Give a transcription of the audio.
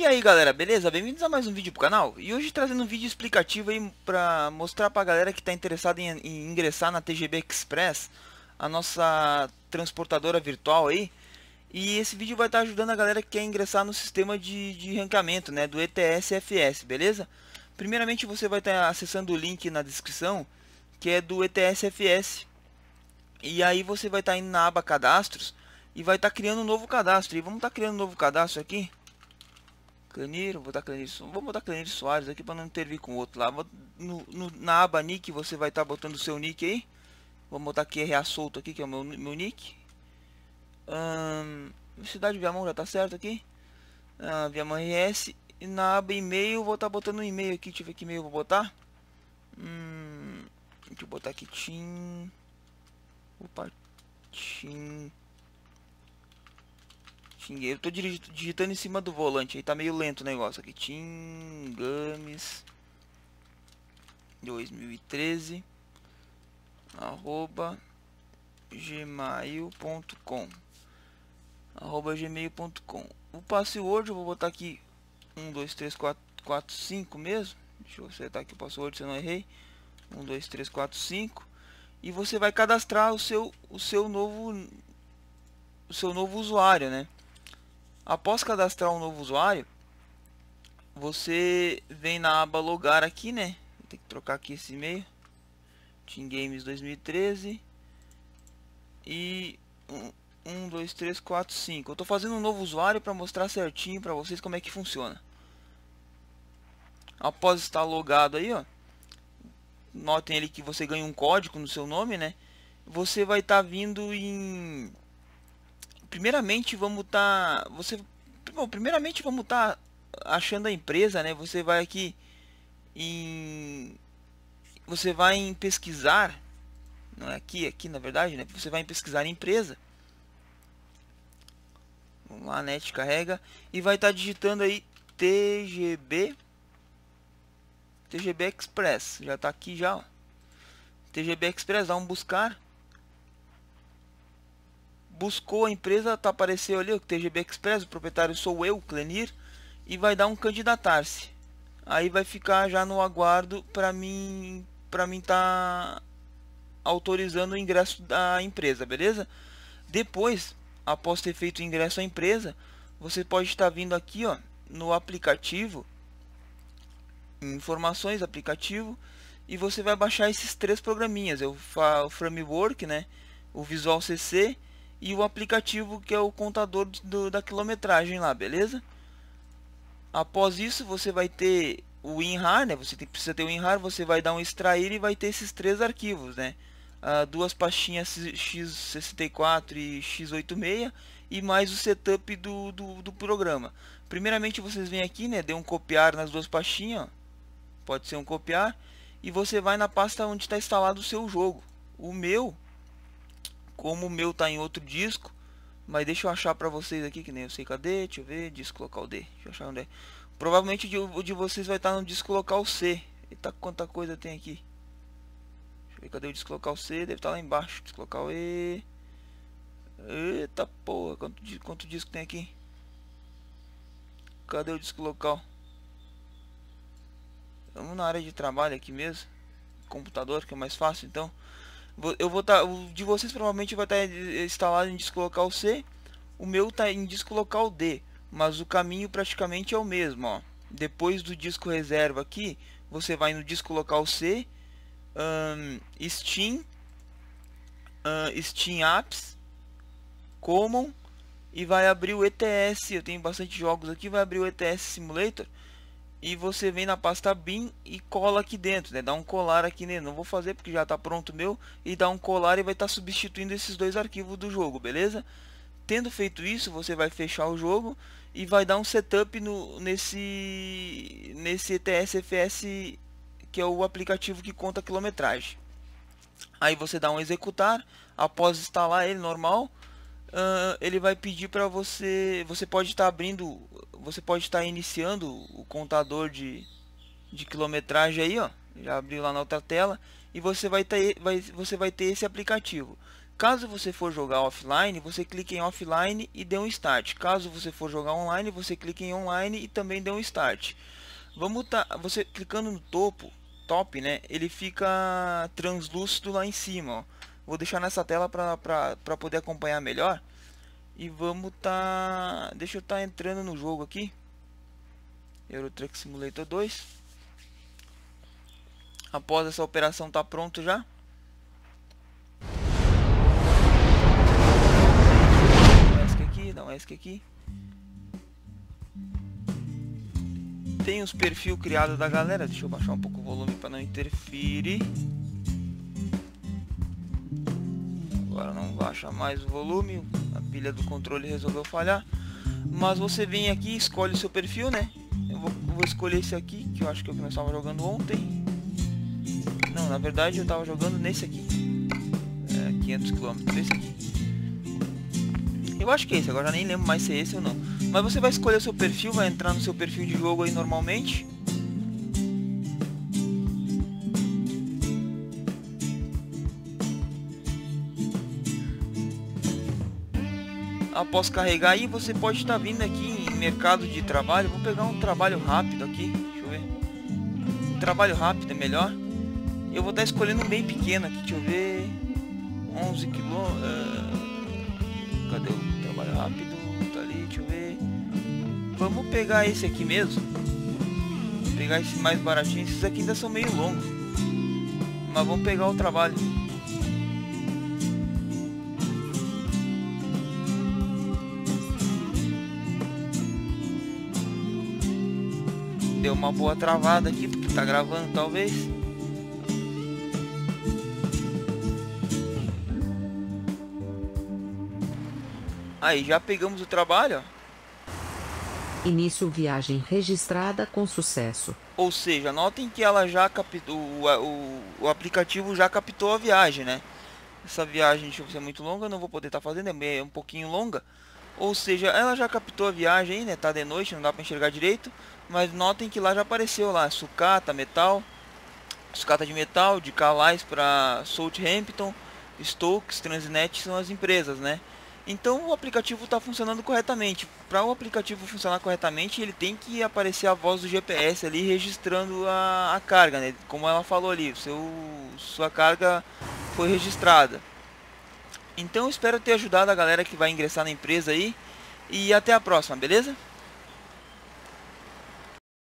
aí galera, beleza? Bem-vindos a mais um vídeo pro canal. E hoje trazendo um vídeo explicativo aí pra mostrar pra galera que tá interessada em ingressar na TGB Express, a nossa transportadora virtual aí. E esse vídeo vai estar ajudando a galera que quer ingressar no sistema de ranqueamento, né, do ETS-FS, beleza? Primeiramente você vai estar acessando o link na descrição, que é do ETS-FS. E aí você vai estar indo na aba cadastros e vai estar criando um novo cadastro. E vamos estar criando um novo cadastro aqui. Clenir, vou botar Clenir Soares aqui para não intervir com o outro lá. Na aba nick você vai estar botando o seu nick aí. Vou botar aqui RA solto aqui, que é o meu nick. Cidade Viamão já tá certo aqui. Viamão RS. E na aba e-mail vou estar botando um e-mail aqui. Deixa eu ver que e-mail eu vou botar. Deixa eu botar aqui Tim. Opa, Tim. Eu tô digitando em cima do volante aí, tá meio lento o negócio aqui. Tingames 2013 arroba gmail.com O password eu vou botar aqui 1, 2, 3, 4, 5 mesmo. Deixa eu acertar aqui o password se eu não errei. 1, 2, 3, 4, 5. E você vai cadastrar o seu novo usuário, né? Após cadastrar um novo usuário, você vem na aba logar aqui, né? Vou ter que trocar aqui esse e-mail. Team Games 2013 e 1, 2, 3, 4, 5. Eu tô fazendo um novo usuário para mostrar certinho para vocês como é que funciona. Após estar logado aí, ó, notem ali que você ganha um código no seu nome, né? Você vai estar vindo em primeiramente vamos estar primeiramente vamos estar achando a empresa, né? Você vai aqui você vai em pesquisar, não é aqui na verdade, né? Você vai em pesquisar empresa. Vamos lá, net carrega e vai estar digitando aí TGB Express. Já está aqui já, ó. TGB Express, dá um buscar. Buscou a empresa, tá apareceu ali o TGB Express, o proprietário sou eu, Clenir, e vai dar um candidatar-se. Aí vai ficar já no aguardo para mim tá autorizando o ingresso da empresa, beleza? Depois, após ter feito o ingresso à empresa, você pode estar vindo aqui, ó, no aplicativo, informações, aplicativo, e você vai baixar esses três programinhas, o Framework, né, o Visual CC e o aplicativo que é o contador da quilometragem lá, beleza? Após isso você vai ter o WinRAR, né? Você precisa ter o WinRAR, você vai dar um extrair e vai ter esses três arquivos, né? Duas pastinhas x64 e x86 e mais o setup do programa. Primeiramente vocês vêm aqui, né? Dê um copiar nas duas pastinhas, ó. Pode ser um copiar e você vai na pasta onde está instalado o seu jogo. Como o meu tá em outro disco, mas deixa eu achar pra vocês aqui, que nem eu sei cadê, deixa eu ver, disco local D, deixa eu achar onde é. Provavelmente o de vocês vai estar no disco local C. Eita, quanta coisa tem aqui. Deixa eu ver, cadê o disco local C, deve estar lá embaixo, disco local E. Eita porra, quanto disco tem aqui? Cadê o disco local? Vamos na área de trabalho aqui mesmo, computador, que é mais fácil então. Eu vou estar, o de vocês provavelmente vai estar instalado em disco local C, o meu está em disco local D, mas o caminho praticamente é o mesmo, ó. Depois do disco reserva aqui, você vai no disco local C, Steam, Steam Apps, Common, e vai abrir o ETS. Eu tenho bastante jogos aqui, vai abrir o ETS Simulator. E você vem na pasta bin e cola aqui dentro, né? Dá um colar aqui nele. Não vou fazer porque já está pronto o meu. E dá um colar e vai estar substituindo esses dois arquivos do jogo, beleza? Tendo feito isso, você vai fechar o jogo e vai dar um setup nesse ETS-FS, que é o aplicativo que conta a quilometragem. Aí você dá um executar. Após instalar ele normal, ele vai pedir para você pode estar abrindo, você pode estar iniciando o contador de quilometragem aí, ó. Já abriu lá na outra tela e você vai ter esse aplicativo. Caso você for jogar offline, você clica em offline e dê um start. Caso você for jogar online, você clica em online e também dê um start. Você clicando no top, né? Ele fica translúcido lá em cima, ó. Vou deixar nessa tela para poder acompanhar melhor. E deixa eu estar entrando no jogo aqui. Euro Truck Simulator 2. Após essa operação tá pronto já. Dá um ESC aqui. Tem os perfis criados da galera. Deixa eu baixar um pouco o volume para não interferir. Agora não baixa mais o volume. A pilha do controle resolveu falhar. Mas você vem aqui e escolhe o seu perfil, né? Eu vou escolher esse aqui, que eu acho que é o que nós estávamos jogando ontem. Não, na verdade eu estava jogando nesse aqui. 500 km, esse aqui. Eu acho que é esse, agora já nem lembro mais se é esse ou não. Mas você vai escolher o seu perfil, vai entrar no seu perfil de jogo aí normalmente. Após carregar aí, você pode estar vindo aqui em mercado de trabalho. Vou pegar um trabalho rápido aqui, deixa eu ver. Um trabalho rápido é melhor. Eu vou estar escolhendo um bem pequeno aqui, deixa eu ver. 11 km. Cadê o trabalho rápido? Tá ali, deixa eu ver. Vamos pegar esse aqui mesmo. Vou pegar esse mais baratinho. Esses aqui ainda são meio longos, mas vamos pegar o trabalho. Deu uma boa travada aqui porque tá gravando talvez. Aí já pegamos o trabalho, ó. Início viagem registrada com sucesso. Ou seja, notem que ela já captou, o aplicativo já captou a viagem, né? Essa viagem, deixa eu ver se é muito longa, não vou poder estar fazendo, é um pouquinho longa. Ou seja, ela já captou a viagem aí, né? Tá de noite, não dá para enxergar direito. Mas notem que lá já apareceu lá, sucata, metal. Sucata de metal, de Calais para Southampton, Stokes, Transnet são as empresas, né? Então o aplicativo está funcionando corretamente. Para o aplicativo funcionar corretamente, ele tem que aparecer a voz do GPS ali registrando a carga, né? Como ela falou ali, sua carga foi registrada. Então espero ter ajudado a galera que vai ingressar na empresa aí. E até a próxima, beleza?